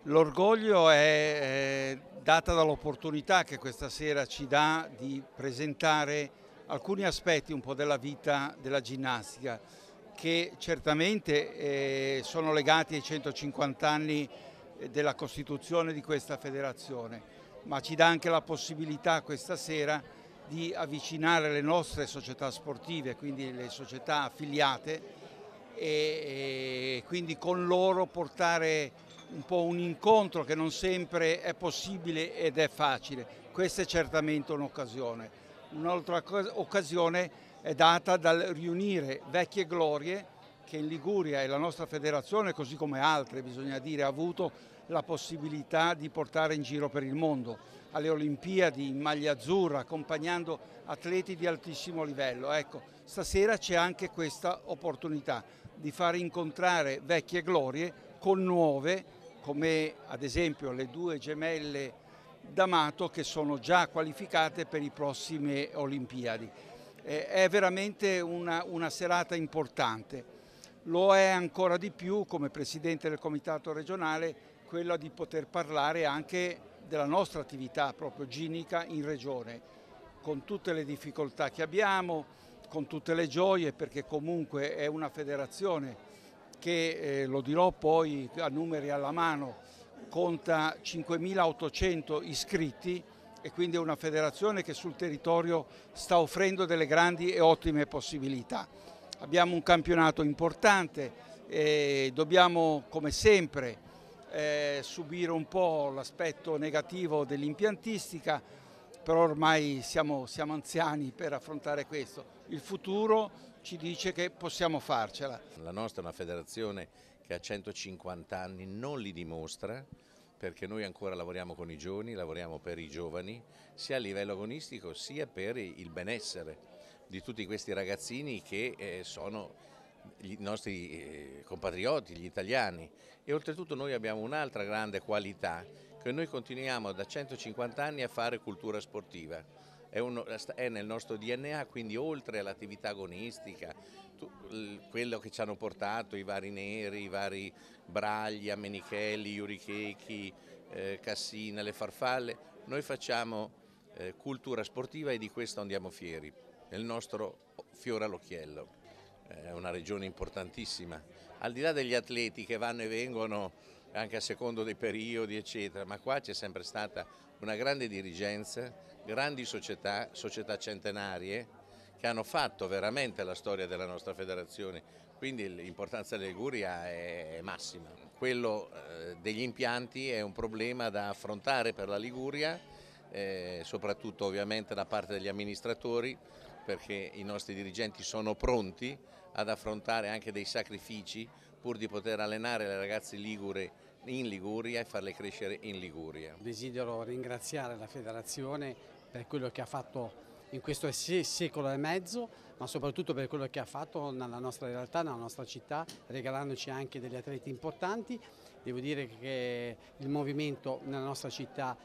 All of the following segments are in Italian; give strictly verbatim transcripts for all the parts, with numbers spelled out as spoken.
L'orgoglio è eh, data dall'opportunità che questa sera ci dà di presentare alcuni aspetti un po' della vita della ginnastica, che certamente eh, sono legati ai centocinquanta anni della costituzione di questa federazione, ma ci dà anche la possibilità questa sera di avvicinare le nostre società sportive, quindi le società affiliate, e, e quindi con loro portare un po' un incontro che non sempre è possibile ed è facile. Questa è certamente un'occasione. Un'altra occasione è data dal riunire vecchie glorie che in Liguria e la nostra federazione, così come altre, bisogna dire, ha avuto la possibilità di portare in giro per il mondo, alle Olimpiadi in maglia azzurra, accompagnando atleti di altissimo livello. Ecco, stasera c'è anche questa opportunità di far incontrare vecchie glorie con nuove, come ad esempio le due gemelle D'Amato che sono già qualificate per le prossime Olimpiadi. Eh, è veramente una, una serata importante. Lo è ancora di più come Presidente del Comitato regionale quella di poter parlare anche della nostra attività proprio ginnica in regione, con tutte le difficoltà che abbiamo, con tutte le gioie, perché comunque è una federazione che, eh, lo dirò poi a numeri alla mano, conta cinquemilaottocento iscritti e quindi è una federazione che sul territorio sta offrendo delle grandi e ottime possibilità. Abbiamo un campionato importante e dobbiamo, come sempre, eh, subire un po' l'aspetto negativo dell'impiantistica, però ormai siamo, siamo anziani per affrontare questo. Il futuro ci dice che possiamo farcela. La nostra è una federazione che ha centocinquanta anni, non li dimostra, perché noi ancora lavoriamo con i giovani, lavoriamo per i giovani, sia a livello agonistico sia per il benessere di tutti questi ragazzini che eh, sono i nostri eh, compatrioti, gli italiani. E oltretutto noi abbiamo un'altra grande qualità, che noi continuiamo da centocinquanta anni a fare cultura sportiva. È, uno, è nel nostro D N A, quindi oltre all'attività agonistica, tu, quello che ci hanno portato i vari Neri, i vari Braglia, Menichelli, Iurichechi, eh, Cassina, le farfalle, noi facciamo eh, cultura sportiva e di questo andiamo fieri. È il nostro fiore all'occhiello, è una regione importantissima, al di là degli atleti che vanno e vengono anche a secondo dei periodi eccetera, ma qua c'è sempre stata una grande dirigenza, grandi società, società centenarie che hanno fatto veramente la storia della nostra federazione, quindi l'importanza della Liguria è massima. Quello degli impianti è un problema da affrontare per la Liguria, eh, soprattutto ovviamente da parte degli amministratori, perché i nostri dirigenti sono pronti ad affrontare anche dei sacrifici pur di poter allenare le ragazze ligure in Liguria e farle crescere in Liguria. Desidero ringraziare la federazione per quello che ha fatto in questo secolo e mezzo, ma soprattutto per quello che ha fatto nella nostra realtà, nella nostra città, regalandoci anche degli atleti importanti. Devo dire che il movimento nella nostra città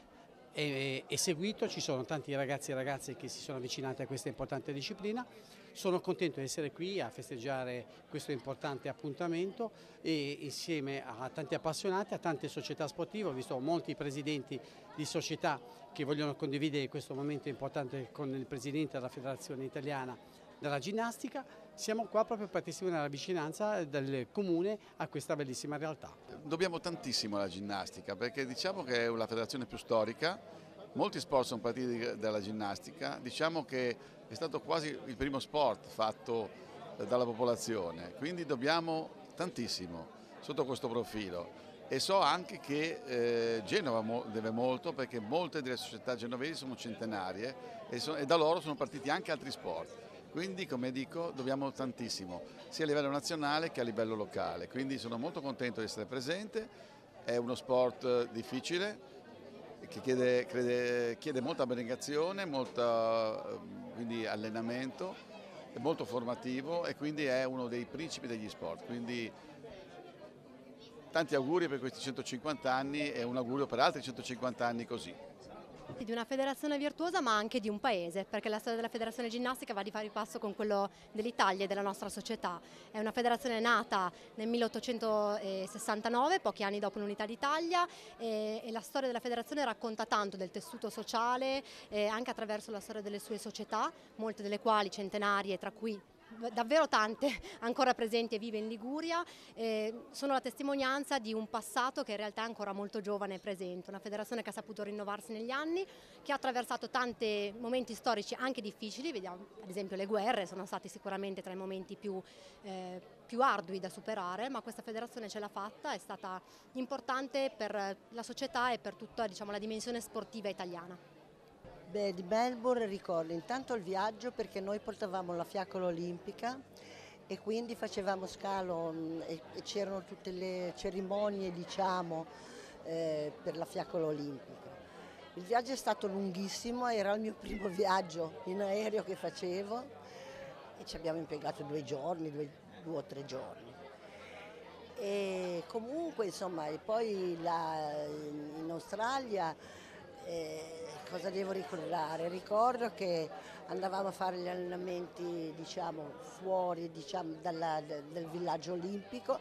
è, è seguito, ci sono tanti ragazzi e ragazze che si sono avvicinati a questa importante disciplina. Sono contento di essere qui a festeggiare questo importante appuntamento e insieme a tanti appassionati, a tante società sportive. Ho visto molti presidenti di società che vogliono condividere questo momento importante con il presidente della Federazione Italiana della Ginnastica. Siamo qua proprio per testimoniare la vicinanza del comune a questa bellissima realtà. Dobbiamo tantissimo alla ginnastica perché diciamo che è la federazione più storica. Molti sport sono partiti dalla ginnastica, diciamo che è stato quasi il primo sport fatto dalla popolazione, quindi dobbiamo tantissimo sotto questo profilo e so anche che eh, Genova deve molto perché molte delle società genovesi sono centenarie e, so, e da loro sono partiti anche altri sport, quindi come dico dobbiamo tantissimo sia a livello nazionale che a livello locale, quindi sono molto contento di essere presente, è uno sport difficile, che chiede, crede, chiede molta abnegazione, molta, quindi allenamento, è molto formativo e quindi è uno dei principi degli sport. Quindi tanti auguri per questi centocinquanta anni e un augurio per altri centocinquanta anni così. Di una federazione virtuosa, ma anche di un paese, perché la storia della federazione ginnastica va di pari passo con quello dell'Italia e della nostra società. È una federazione nata nel milleottocentosessantanove, pochi anni dopo l'unità d'Italia, e, e la storia della federazione racconta tanto del tessuto sociale, eh, anche attraverso la storia delle sue società, molte delle quali centenarie, tra cui davvero tante ancora presenti e vive in Liguria, eh, sono la testimonianza di un passato che in realtà è ancora molto giovane e presente, una federazione che ha saputo rinnovarsi negli anni, che ha attraversato tanti momenti storici anche difficili, vediamo ad esempio le guerre sono stati sicuramente tra i momenti più, eh, più ardui da superare, ma questa federazione ce l'ha fatta, è stata importante per la società e per tutta, diciamo, la dimensione sportiva italiana. Beh, di Melbourne ricordo intanto il viaggio, perché noi portavamo la fiaccola olimpica e quindi facevamo scalo mh, e, e c'erano tutte le cerimonie, diciamo, eh, per la fiaccola olimpica. Il viaggio è stato lunghissimo, era il mio primo viaggio in aereo che facevo e ci abbiamo impiegato due giorni, due, due o tre giorni. E comunque, insomma, e poi la, in Australia eh, cosa devo ricordare? Ricordo che andavamo a fare gli allenamenti, diciamo, fuori, diciamo, dalla, del villaggio olimpico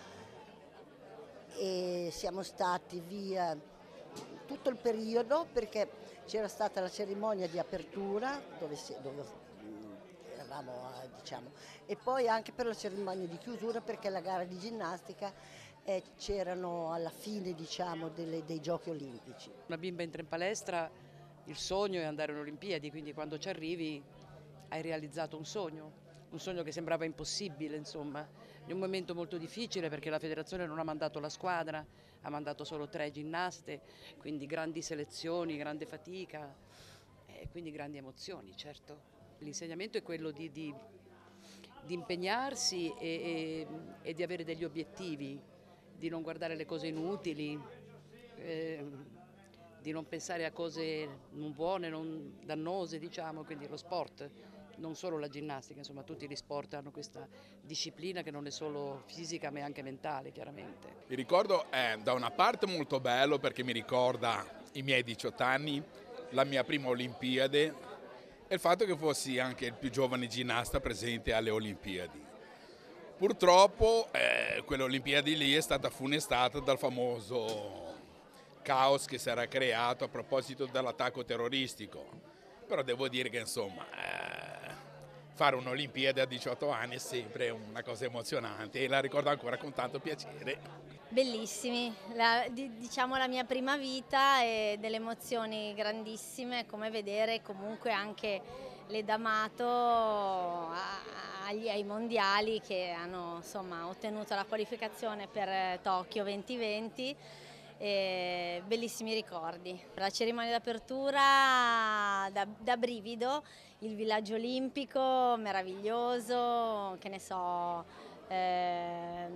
e siamo stati via tutto il periodo, perché c'era stata la cerimonia di apertura dove, si, dove eravamo, diciamo, e poi anche per la cerimonia di chiusura, perché la gara di ginnastica eh, c'erano alla fine, diciamo, delle, dei giochi olimpici. Una bimba entra in palestra, il sogno è andare alle Olimpiadi, quindi quando ci arrivi hai realizzato un sogno, un sogno che sembrava impossibile, insomma, in un momento molto difficile, perché la federazione non ha mandato la squadra, ha mandato solo tre ginnaste, quindi grandi selezioni, grande fatica e quindi grandi emozioni, certo. L'insegnamento è quello di, di, di impegnarsi e, e, e di avere degli obiettivi, di non guardare le cose inutili, eh, di non pensare a cose non buone, non dannose, diciamo, quindi lo sport, non solo la ginnastica, insomma tutti gli sport hanno questa disciplina che non è solo fisica ma è anche mentale, chiaramente. Il ricordo è da una parte molto bello, perché mi ricorda i miei diciotto anni, la mia prima Olimpiade e il fatto che fossi anche il più giovane ginnasta presente alle Olimpiadi. Purtroppo eh, quelle Olimpiadi lì è stata funestata dal famoso caos che si era creato a proposito dell'attacco terroristico, però devo dire che insomma eh, fare un'Olimpiade a diciotto anni è sempre una cosa emozionante e la ricordo ancora con tanto piacere. Bellissimi, la, diciamo la mia prima vita e delle emozioni grandissime, come vedere comunque anche le D'Amato agli, ai mondiali che hanno, insomma, ottenuto la qualificazione per Tokyo duemilaventi. E bellissimi ricordi. La cerimonia d'apertura da, da brivido, il villaggio olimpico meraviglioso, che ne so, eh,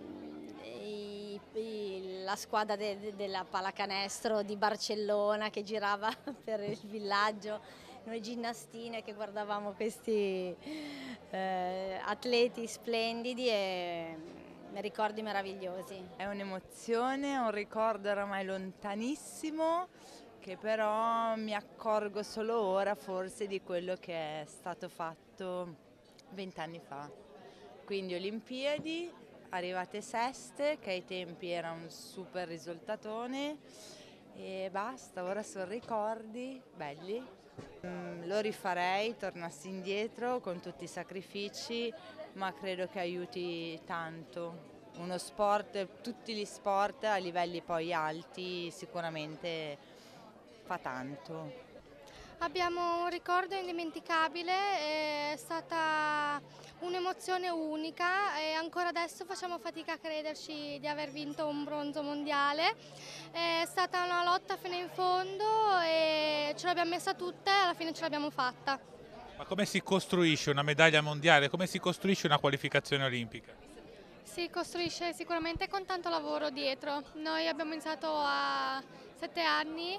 i, i, la squadra de, de, della pallacanestro di Barcellona che girava per il villaggio, noi ginnastine che guardavamo questi eh, atleti splendidi e ricordi meravigliosi. È un'emozione, un ricordo oramai lontanissimo, che però mi accorgo solo ora forse di quello che è stato fatto vent'anni fa. Quindi Olimpiadi, arrivate seste, che ai tempi era un super risultatone, e basta, ora sono ricordi belli. Mm, lo rifarei, tornassi indietro con tutti i sacrifici, ma credo che aiuti tanto. Uno sport, tutti gli sport a livelli poi alti sicuramente fa tanto. Abbiamo un ricordo indimenticabile, è stata un'emozione unica e ancora adesso facciamo fatica a crederci di aver vinto un bronzo mondiale. È stata una lotta fino in fondo e ce l'abbiamo messa tutta e alla fine ce l'abbiamo fatta. Ma come si costruisce una medaglia mondiale? Come si costruisce una qualificazione olimpica? Si costruisce sicuramente con tanto lavoro dietro. Noi abbiamo iniziato a sette anni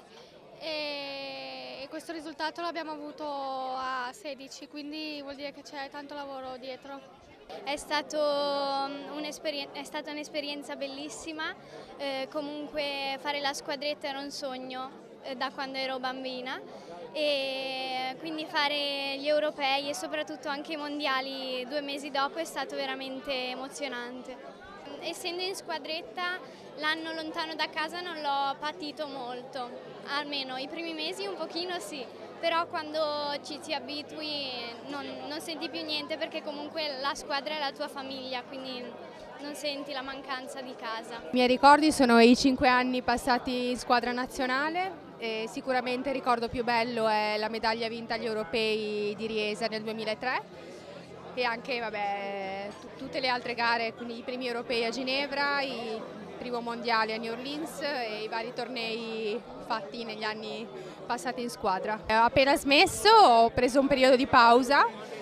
e questo risultato lo abbiamo avuto a sedici, quindi vuol dire che c'è tanto lavoro dietro. È, stato è stata un'esperienza bellissima, eh, comunque fare la squadretta era un sogno. da quando ero bambina, e quindi fare gli europei e soprattutto anche i mondiali due mesi dopo è stato veramente emozionante. Essendo in squadretta, l'anno lontano da casa non l'ho patito molto, almeno i primi mesi un pochino sì, però quando ci si abitui non, non senti più niente, perché comunque la squadra è la tua famiglia, quindi non senti la mancanza di casa. I miei ricordi sono i cinque anni passati in squadra nazionale, e sicuramente il ricordo più bello è la medaglia vinta agli europei di Riesa nel duemilatré e anche vabbè, tutte le altre gare, quindi i primi europei a Ginevra, il primo mondiale a New Orleans e i vari tornei fatti negli anni passati in squadra. Ho appena smesso, ho preso un periodo di pausa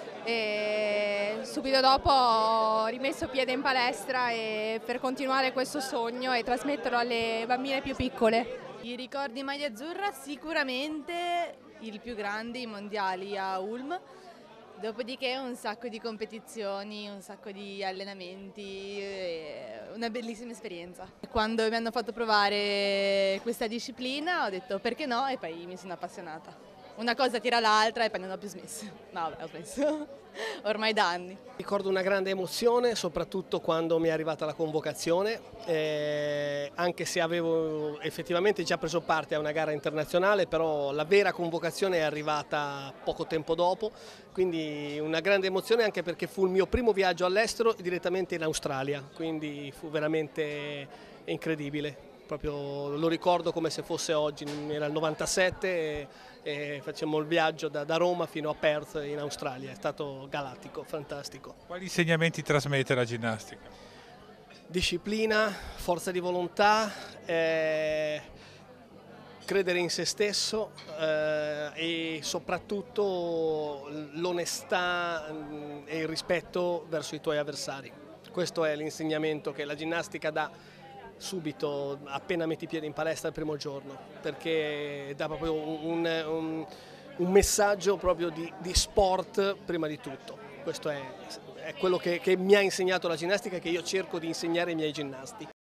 e subito dopo ho rimesso piede in palestra e per continuare questo sogno e trasmetterlo alle bambine più piccole. I ricordi maglia azzurra sicuramente il più grande, i mondiali a Ulm, dopodiché un sacco di competizioni, un sacco di allenamenti, una bellissima esperienza. Quando mi hanno fatto provare questa disciplina ho detto perché no e poi mi sono appassionata. Una cosa tira l'altra e poi non ho più smesso. No, vabbè, ho smesso, ormai da anni. Ricordo una grande emozione, soprattutto quando mi è arrivata la convocazione, eh, anche se avevo effettivamente già preso parte a una gara internazionale, però la vera convocazione è arrivata poco tempo dopo, quindi una grande emozione anche perché fu il mio primo viaggio all'estero direttamente in Australia, quindi fu veramente incredibile. Proprio lo ricordo come se fosse oggi, era il novantasette e, e facemmo il viaggio da, da Roma fino a Perth in Australia, è stato galattico, fantastico. Quali insegnamenti trasmette la ginnastica? Disciplina, forza di volontà, eh, credere in se stesso eh, e soprattutto l'onestà e il rispetto verso i tuoi avversari. Questo è l'insegnamento che la ginnastica dà subito appena metti piede in palestra il primo giorno, perché dà proprio un, un, un messaggio proprio di, di sport prima di tutto. Questo è, è quello che, che mi ha insegnato la ginnastica e che io cerco di insegnare ai miei ginnasti.